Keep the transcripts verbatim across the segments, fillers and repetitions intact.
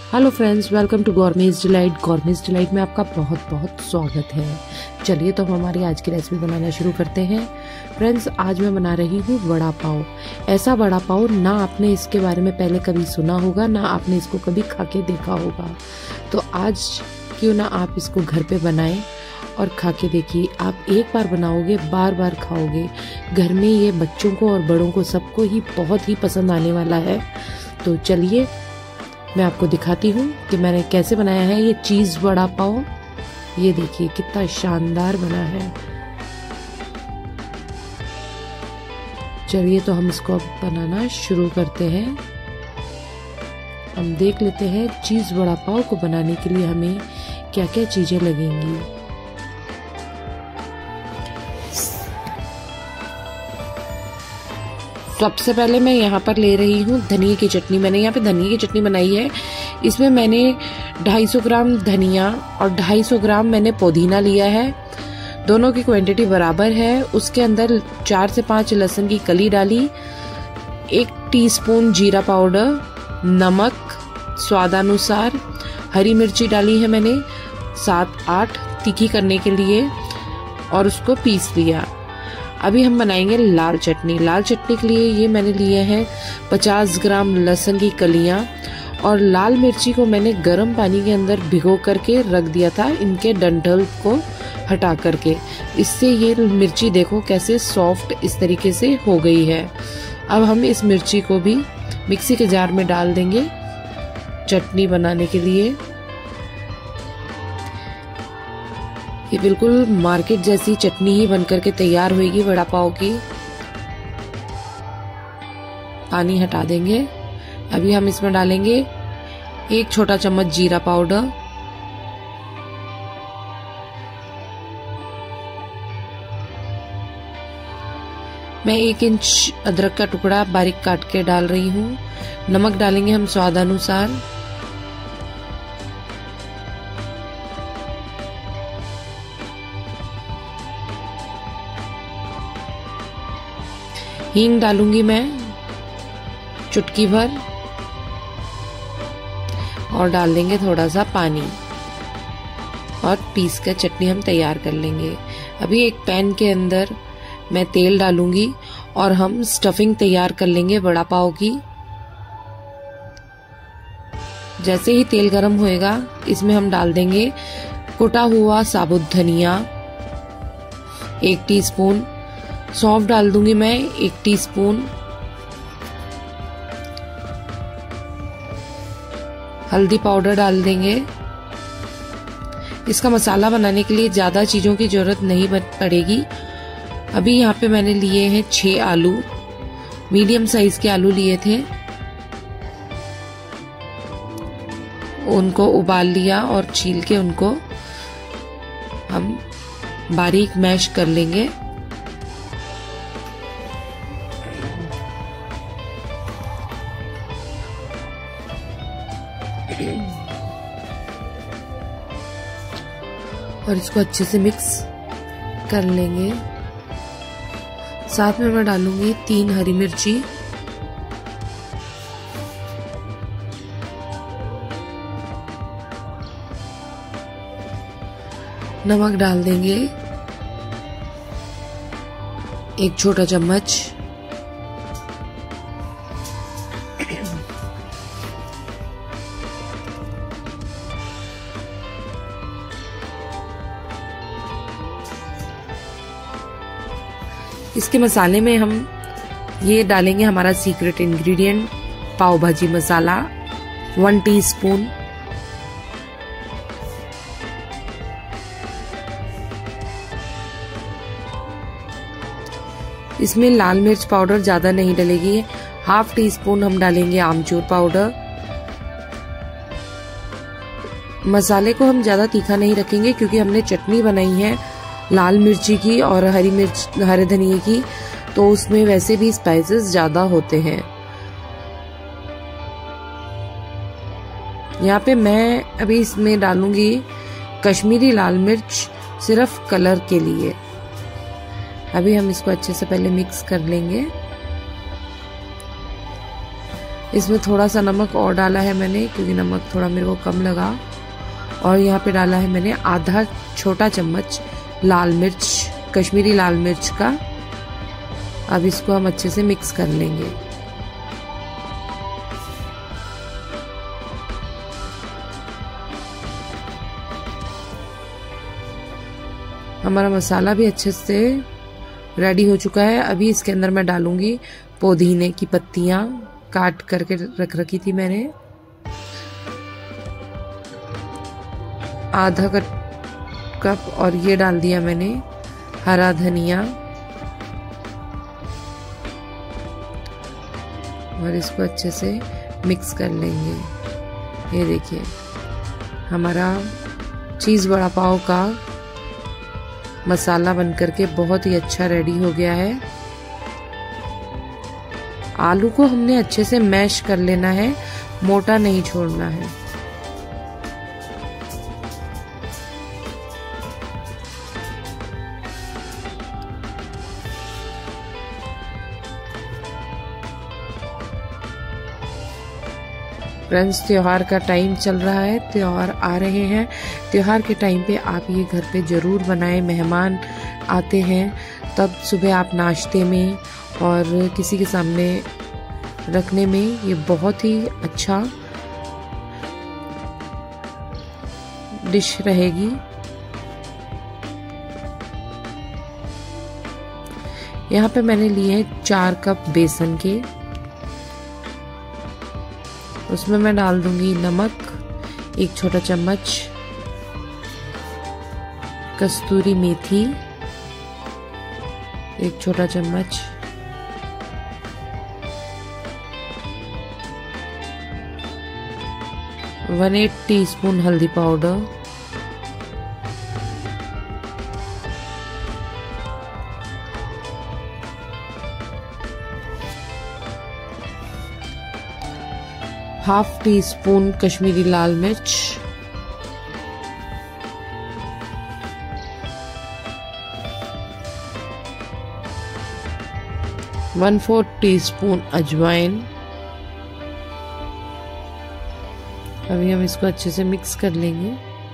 Hello friends, welcome to gourmet delight. Gourmet delight में आपका बहुत बहुत स्वागत है। चलिए तो हम हमारी आज की रेसिपी बनाना शुरू करते हैं। फ्रेंड्स, आज मैं बना रही हूँ वड़ा पाव। ऐसा वड़ा पाव ना आपने इसके बारे में पहले कभी सुना होगा, ना आपने इसको कभी खा के देखा होगा। तो आज क्यों ना आप इसको घर पे बनाएं और खा के देखिए। आप एक बार बनाओगे, बार बार खाओगे। घर में ये बच्चों को और बड़ों को सबको ही बहुत ही पसंद आने वाला है। तो चलिए मैं आपको दिखाती हूँ कि मैंने कैसे बनाया है ये चीज़ वड़ा पाव। ये देखिए कितना शानदार बना है। चलिए तो हम इसको अब बनाना शुरू करते हैं। हम देख लेते हैं चीज़ वड़ा पाव को बनाने के लिए हमें क्या क्या चीज़ें लगेंगी। सबसे पहले मैं यहाँ पर ले रही हूँ धनिया की चटनी। मैंने यहाँ पे धनिया की चटनी बनाई है। इसमें मैंने दो सौ पचास ग्राम धनिया और दो सौ पचास ग्राम मैंने पुदीना लिया है। दोनों की क्वांटिटी बराबर है। उसके अंदर चार से पांच लहसुन की कली डाली, एक टीस्पून जीरा पाउडर, नमक स्वादानुसार, हरी मिर्ची डाली है मैंने सात आठ तीखी करने के लिए, और उसको पीस लिया। अभी हम बनाएंगे लाल चटनी। लाल चटनी के लिए ये मैंने लिए हैं पचास ग्राम लहसुन की कलियां, और लाल मिर्ची को मैंने गर्म पानी के अंदर भिगो करके रख दिया था, इनके डंठल को हटा करके। इससे ये मिर्ची देखो कैसे सॉफ्ट इस तरीके से हो गई है। अब हम इस मिर्ची को भी मिक्सी के जार में डाल देंगे चटनी बनाने के लिए। ये बिल्कुल मार्केट जैसी चटनी ही बनकर के तैयार होगी वड़ा पाव की। पानी हटा देंगे। अभी हम इसमें डालेंगे एक छोटा चम्मच जीरा पाउडर, मैं एक इंच अदरक का टुकड़ा बारीक काट के डाल रही हूँ। नमक डालेंगे हम स्वादानुसार। हींग डालूंगी मैं चुटकी भर, और डाल देंगे थोड़ा सा पानी, और पीस कर चटनी हम तैयार कर लेंगे। अभी एक पैन के अंदर मैं तेल डालूंगी और हम स्टफिंग तैयार कर लेंगे वड़ा पाव की। जैसे ही तेल गरम होएगा इसमें हम डाल देंगे कुटा हुआ साबुत धनिया एक टीस्पून, सौंफ डाल दूंगी मैं एक टीस्पून, हल्दी पाउडर डाल देंगे। इसका मसाला बनाने के लिए ज्यादा चीजों की जरूरत नहीं पड़ेगी। अभी यहाँ पे मैंने लिए हैं छह आलू, मीडियम साइज के आलू लिए थे। उनको उबाल लिया और छील के उनको हम बारीक मैश कर लेंगे। और इसको अच्छे से मिक्स कर लेंगे। साथ में मैं डालूंगी तीन हरी मिर्ची, नमक डाल देंगे एक छोटा चम्मच, इसके मसाले में हम ये डालेंगे हमारा सीक्रेट इंग्रेडिएंट पाव भाजी मसाला वन टीस्पून, इसमें लाल मिर्च पाउडर ज्यादा नहीं डलेगी, हाफ टी स्पून हम डालेंगे आमचूर पाउडर। मसाले को हम ज्यादा तीखा नहीं रखेंगे क्योंकि हमने चटनी बनाई है लाल मिर्ची की और हरी मिर्च हरे धनिए की, तो उसमें वैसे भी स्पाइसेस ज्यादा होते हैं। यहाँ पे मैं अभी इसमें डालूंगी कश्मीरी लाल मिर्च सिर्फ कलर के लिए। अभी हम इसको अच्छे से पहले मिक्स कर लेंगे। इसमें थोड़ा सा नमक और डाला है मैंने, क्योंकि नमक थोड़ा मेरे को कम लगा। और यहाँ पे डाला है मैंने आधा छोटा चम्मच लाल मिर्च, कश्मीरी लाल मिर्च का। अब इसको हम अच्छे से मिक्स कर लेंगे। हमारा मसाला भी अच्छे से रेडी हो चुका है। अभी इसके अंदर मैं डालूंगी पुदीने की पत्तियां काट करके रख रखी थी मैंने, आधा कप। और ये डाल दिया मैंने हरा धनिया, और इसको अच्छे से मिक्स कर लेंगे। ये देखिए हमारा चीज़ वड़ा पाव का मसाला बनकर के बहुत ही अच्छा रेडी हो गया है। आलू को हमने अच्छे से मैश कर लेना है, मोटा नहीं छोड़ना है। फ्रेंड्स, त्योहार का टाइम चल रहा है, त्योहार आ रहे हैं। त्योहार के टाइम पे आप ये घर पे ज़रूर बनाएं। मेहमान आते हैं तब सुबह आप नाश्ते में और किसी के सामने रखने में ये बहुत ही अच्छा डिश रहेगी। यहाँ पे मैंने लिए हैं चार कप बेसन के। उसमें मैं डाल दूंगी नमक एक छोटा चम्मच, कस्तूरी मेथी एक छोटा चम्मच, वन एट टीस्पून हल्दी powder, half teaspoon Kashmiri लाल मिर्च, वन फोर्थ टी स्पून अजवाइन। अभी हम इसको अच्छे से मिक्स कर लेंगे।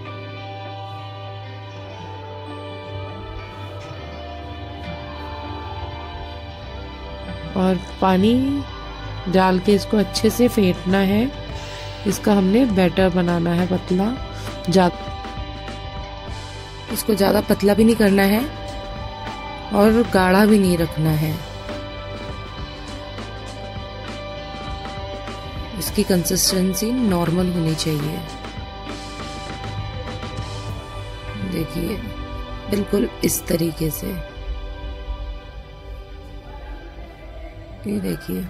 और पानी डाल के इसको अच्छे से फेंटना है। इसका हमने बैटर बनाना है पतला, ज्यादा इसको ज़्यादा पतला भी नहीं करना है और गाढ़ा भी नहीं रखना है। इसकी कंसिस्टेंसी नॉर्मल होनी चाहिए। देखिए बिल्कुल इस तरीके से, ये देखिए।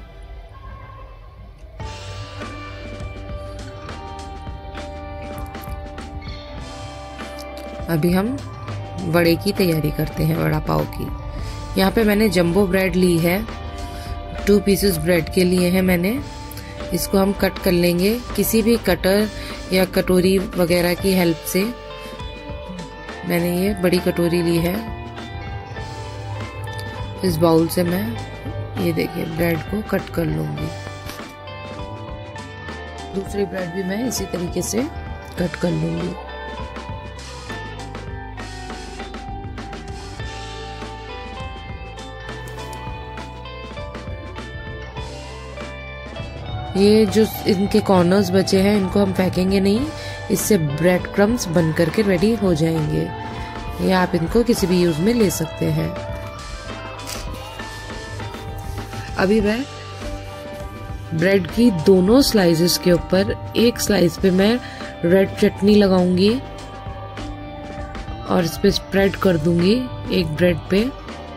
अभी हम वड़े की तैयारी करते हैं, वड़ा पाव की। यहाँ पे मैंने जंबो ब्रेड ली है, टू पीसेस ब्रेड के लिए हैं मैंने। इसको हम कट कर लेंगे किसी भी कटर या कटोरी वगैरह की हेल्प से। मैंने ये बड़ी कटोरी ली है। इस बाउल से मैं ये देखिए ब्रेड को कट कर लूंगी। दूसरी ब्रेड भी मैं इसी तरीके से कट कर लूंगी। ये जो इनके कॉर्नर्स बचे हैं इनको हम फेंकेंगे नहीं, इससे ब्रेड क्रम्स बन करके रेडी हो जाएंगे। ये आप इनको किसी भी यूज में ले सकते हैं। अभी मैं ब्रेड की दोनों स्लाइसेस के ऊपर एक स्लाइस पे मैं रेड चटनी लगाऊंगी और इस पे स्प्रेड कर दूंगी एक ब्रेड पे।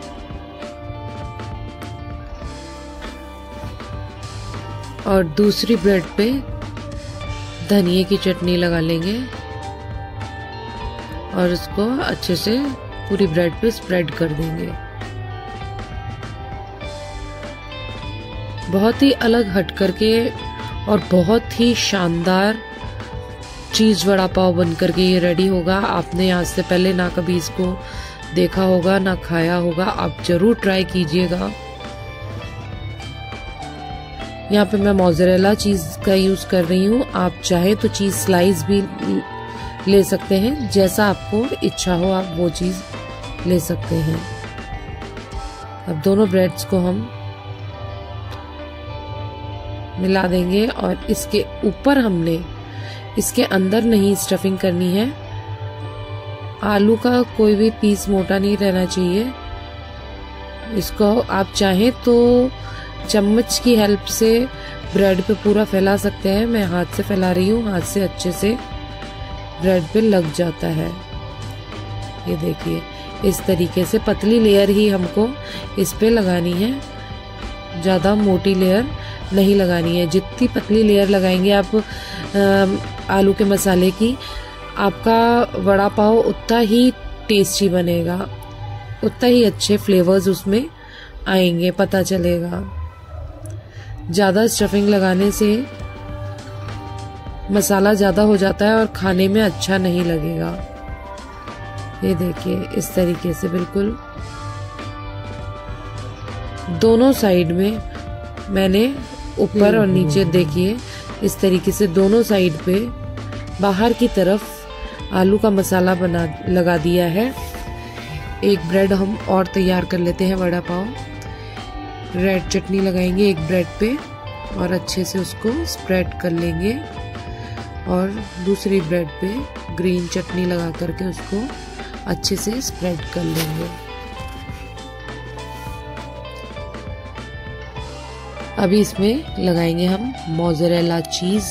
और दूसरी ब्रेड पे धनिए की चटनी लगा लेंगे और इसको अच्छे से पूरी ब्रेड पे स्प्रेड कर देंगे। बहुत ही अलग हट करके और बहुत ही शानदार चीज वड़ा पाव बन करके ये रेडी होगा। आपने आज से पहले ना कभी इसको देखा होगा ना खाया होगा, आप जरूर ट्राई कीजिएगा। यहाँ पे मैं मोज़रेला चीज़ का यूज़ कर रही हूँ। आप चाहे तो चीज़ स्लाइस भी ले सकते हैं, जैसा आपको इच्छा हो आप वो चीज़ ले सकते हैं। अब दोनों ब्रेड्स को हम मिला देंगे और इसके ऊपर हमने इसके अंदर नहीं स्टफिंग करनी है। आलू का कोई भी पीस मोटा नहीं रहना चाहिए। इसको आप चाहें तो चम्मच की हेल्प से ब्रेड पे पूरा फैला सकते हैं। मैं हाथ से फैला रही हूँ, हाथ से अच्छे से ब्रेड पे लग जाता है। ये देखिए, इस तरीके से पतली लेयर ही हमको इस पे लगानी है, ज़्यादा मोटी लेयर नहीं लगानी है। जितनी पतली लेयर लगाएंगे आप आ, आलू के मसाले की, आपका वड़ा पाव उतना ही टेस्टी बनेगा, उतना ही अच्छे फ्लेवर्स उसमें आएंगे, पता चलेगा। ज़्यादा स्टफिंग लगाने से मसाला ज़्यादा हो जाता है और खाने में अच्छा नहीं लगेगा। ये देखिए, इस तरीके से बिल्कुल दोनों साइड में मैंने ऊपर और नीचे देखिए इस तरीके से दोनों साइड पे बाहर की तरफ आलू का मसाला बना लगा दिया है। एक ब्रेड हम और तैयार कर लेते हैं वड़ा पाव। रेड चटनी लगाएंगे एक ब्रेड पे और अच्छे से उसको स्प्रेड कर लेंगे, और दूसरी ब्रेड पे ग्रीन चटनी लगा करके उसको अच्छे से स्प्रेड कर लेंगे। अभी इसमें लगाएंगे हम मोज़रेला चीज।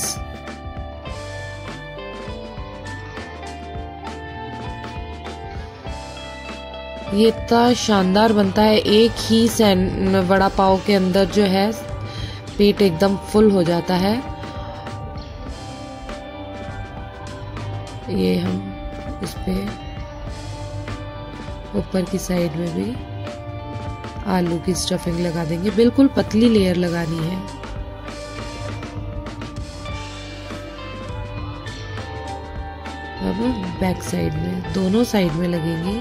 ये इतना शानदार बनता है, एक ही सैन वड़ा पाव के अंदर जो है पेट एकदम फुल हो जाता है। ये हम इस पे ऊपर की साइड में भी आलू की स्टफिंग लगा देंगे, बिल्कुल पतली लेयर लगानी है। अब बैक साइड में, दोनों साइड में लगेंगी।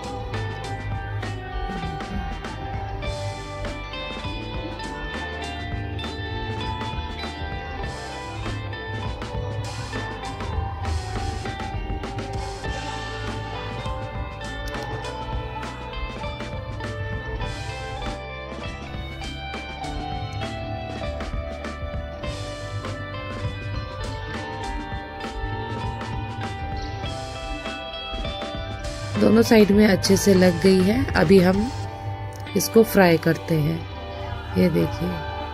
दोनों साइड में अच्छे से लग गई है। अभी हम इसको फ्राई करते हैं। ये देखिए,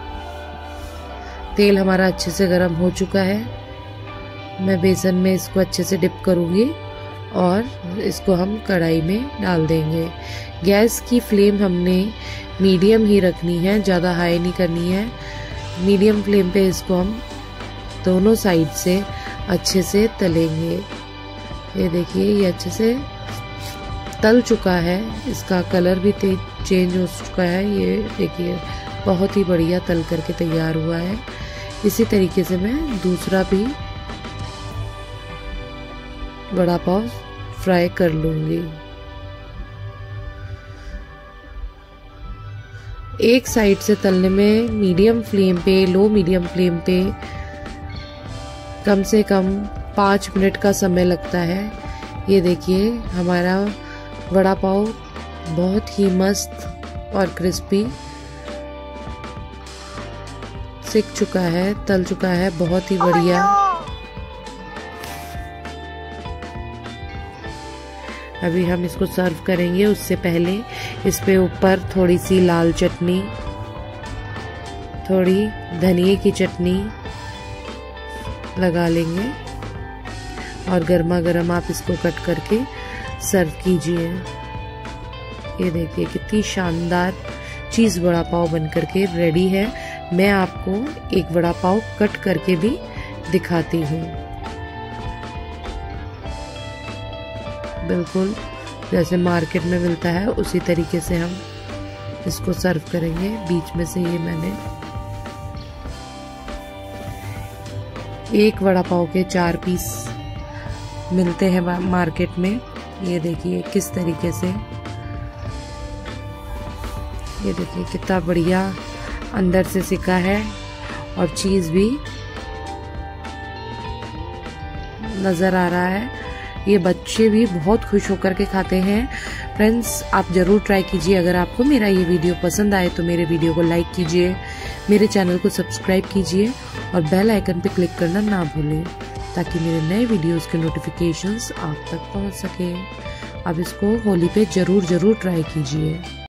तेल हमारा अच्छे से गर्म हो चुका है। मैं बेसन में इसको अच्छे से डिप करूंगी और इसको हम कढ़ाई में डाल देंगे। गैस की फ्लेम हमने मीडियम ही रखनी है, ज़्यादा हाई नहीं करनी है। मीडियम फ्लेम पे इसको हम दोनों साइड से अच्छे से तलेंगे। ये देखिए, ये अच्छे से तल चुका है, इसका कलर भी चेंज हो चुका है। ये देखिए, बहुत ही बढ़िया तल करके तैयार हुआ है। इसी तरीके से मैं दूसरा भी वड़ा पाव फ्राई कर लूंगी। एक साइड से तलने में मीडियम फ्लेम पे, लो मीडियम फ्लेम पे कम से कम पाँच मिनट का समय लगता है। ये देखिए, हमारा वड़ा पाव बहुत ही मस्त और क्रिस्पी सिक चुका है, तल चुका है, बहुत ही बढ़िया। अभी हम इसको सर्व करेंगे। उससे पहले इस पे ऊपर थोड़ी सी लाल चटनी, थोड़ी धनिए की चटनी लगा लेंगे और गर्मा गर्म आप इसको कट करके सर्व कीजिए। ये देखिए, कितनी शानदार चीज़ वड़ा पाव बनकर के रेडी है। मैं आपको एक वड़ा पाव कट करके भी दिखाती हूँ। बिल्कुल जैसे मार्केट में मिलता है उसी तरीके से हम इसको सर्व करेंगे। बीच में से ये मैंने एक वड़ा पाव के चार पीस मिलते हैं मार्केट में। ये देखिए किस तरीके से, ये देखिए कितना बढ़िया अंदर से सिका है और चीज़ भी नज़र आ रहा है। ये बच्चे भी बहुत खुश होकर के खाते हैं। फ्रेंड्स, आप ज़रूर ट्राई कीजिए। अगर आपको मेरा ये वीडियो पसंद आए तो मेरे वीडियो को लाइक कीजिए, मेरे चैनल को सब्सक्राइब कीजिए और बेल आइकन पे क्लिक करना ना भूलें, ताकि मेरे नए वीडियोस के नोटिफिकेशंस आप तक पहुंच सके। आप इसको होली पे ज़रूर ज़रूर ट्राई कीजिए।